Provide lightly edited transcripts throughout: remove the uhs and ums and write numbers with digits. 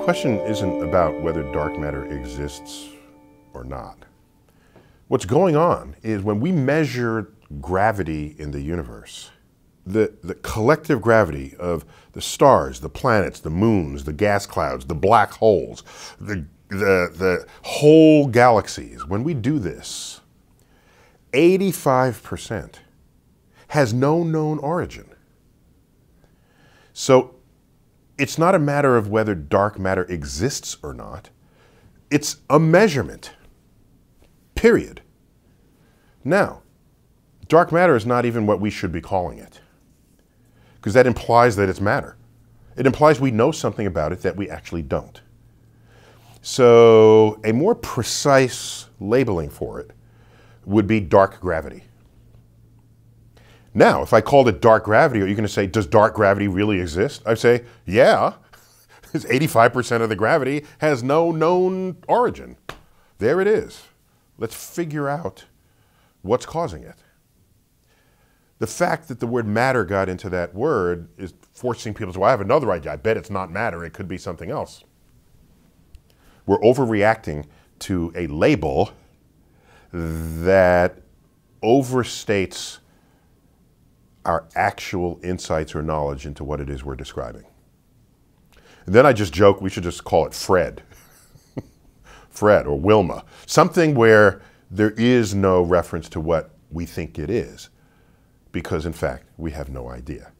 question isn't about whether dark matter exists or not. What's going on is when we measure gravity in the universe, the collective gravity of the stars, the planets, the moons, the gas clouds, the black holes, the whole galaxies, when we do this, 85% has no known origin. So it's not a matter of whether dark matter exists or not. It's a measurement, period. Now, dark matter is not even what we should be calling it, because that implies that it's matter. It implies we know something about it that we actually don't. So a more precise labeling for it would be dark gravity. Now, if I called it dark gravity, are you going to say, does dark gravity really exist? I'd say, yeah, 85% of the gravity has no known origin. There it is. Let's figure out what's causing it. The fact that the word matter got into that word is forcing people to say, well, I have another idea. I bet it's not matter. It could be something else. We're overreacting to a label that overstates our actual insights or knowledge into what it is we're describing. And then I just joke we should just call it Fred. Fred or Wilma. Something where there is no reference to what we think it is, because in fact we have no idea.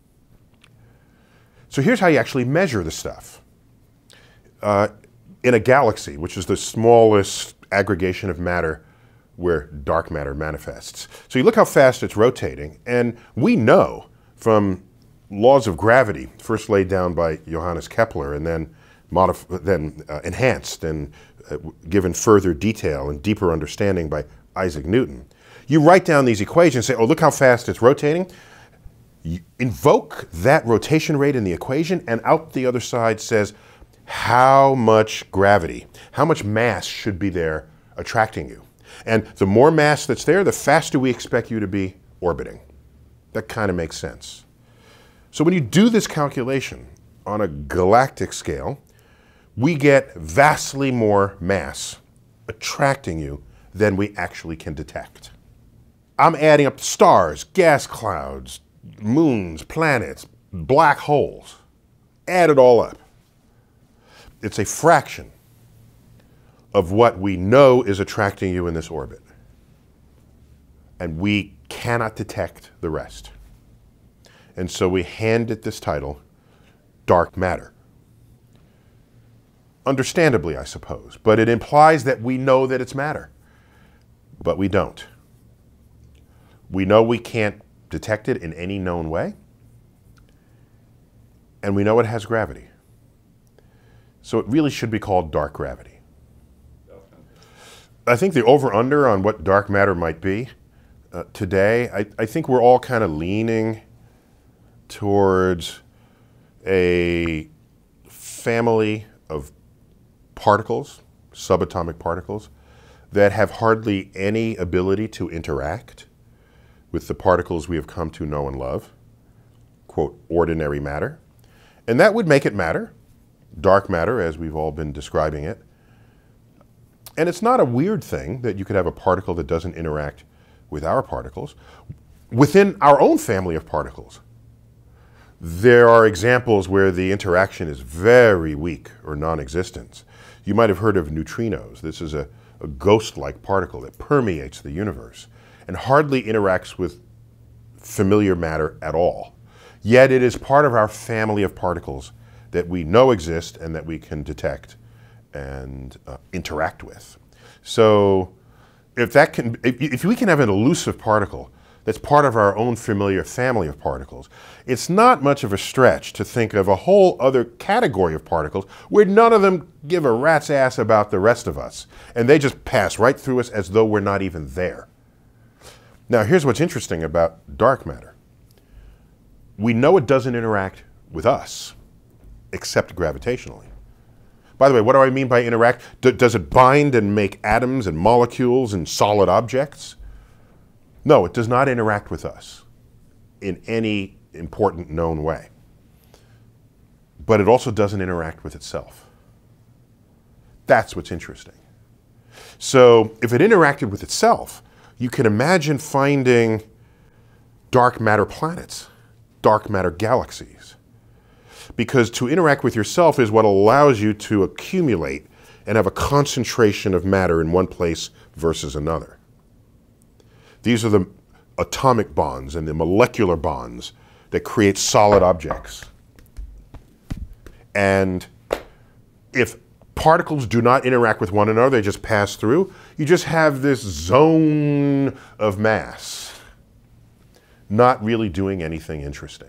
So here's how you actually measure the stuff. In a galaxy, which is the smallest aggregation of matter where dark matter manifests. So you look how fast it's rotating, and we know from laws of gravity, first laid down by Johannes Kepler and then enhanced and given further detail and deeper understanding by Isaac Newton. You write down these equations and say, oh, look how fast it's rotating. You invoke that rotation rate in the equation, and out the other side says how much gravity, how much mass should be there attracting you. And the more mass that's there, the faster we expect you to be orbiting. That kind of makes sense. So when you do this calculation on a galactic scale, we get vastly more mass attracting you than we actually can detect. I'm adding up stars, gas clouds, moons, planets, black holes. Add it all up. It's a fraction of what we know is attracting you in this orbit. And we cannot detect the rest. And so we hand it this title, dark matter. Understandably, I suppose, but it implies that we know that it's matter. But we don't. We know we can't detect it in any known way. And we know it has gravity. So it really should be called dark gravity. I think the over-under on what dark matter might be today, I think we're all kind of leaning towards a family of particles, subatomic particles, that have hardly any ability to interact with the particles we have come to know and love, quote, ordinary matter. And that would make it matter, dark matter as we've all been describing it. And it's not a weird thing that you could have a particle that doesn't interact with our particles. Within our own family of particles, there are examples where the interaction is very weak or non-existent. You might have heard of neutrinos. This is a ghost-like particle that permeates the universe and hardly interacts with familiar matter at all. Yet it is part of our family of particles that we know exist and that we can detect and interact with. So if we can have an elusive particle that's part of our own familiar family of particles, it's not much of a stretch to think of a whole other category of particles where none of them give a rat's ass about the rest of us, and they just pass right through us as though we're not even there. Now here's what's interesting about dark matter. We know it doesn't interact with us, except gravitationally. By the way, what do I mean by interact? Does it bind and make atoms and molecules and solid objects? No, it does not interact with us in any important known way. But it also doesn't interact with itself. That's what's interesting. So if it interacted with itself, you can imagine finding dark matter planets, dark matter galaxies. Because to interact with yourself is what allows you to accumulate and have a concentration of matter in one place versus another. These are the atomic bonds and the molecular bonds that create solid objects. And if particles do not interact with one another, they just pass through, you just have this zone of mass, not really doing anything interesting.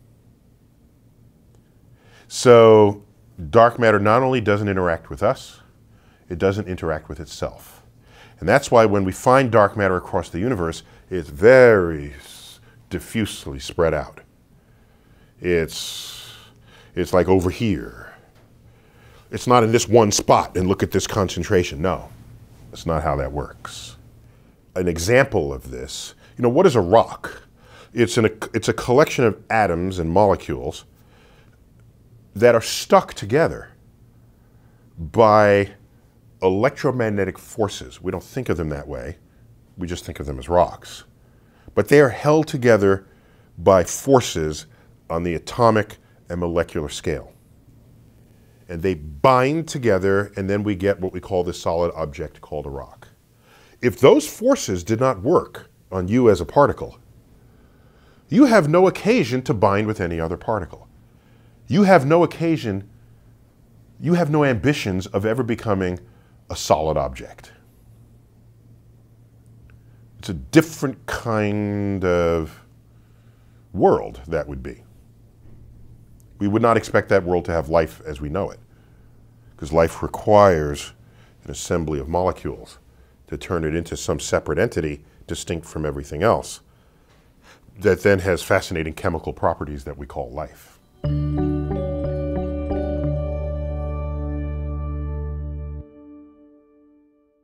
So dark matter not only doesn't interact with us, it doesn't interact with itself. And that's why when we find dark matter across the universe, it's very diffusely spread out. It's like over here. It's not in this one spot and look at this concentration. No, that's not how that works. An example of this, what is a rock? It's a collection of atoms and molecules that are stuck together by electromagnetic forces. We don't think of them that way. We just think of them as rocks. But they are held together by forces on the atomic and molecular scale. And they bind together, and then we get what we call this solid object called a rock. If those forces did not work on you as a particle, you have no occasion to bind with any other particle. You have no occasion, you have no ambitions of ever becoming a solid object. It's a different kind of world that would be. We would not expect that world to have life as we know it, because life requires an assembly of molecules to turn it into some separate entity distinct from everything else that then has fascinating chemical properties that we call life.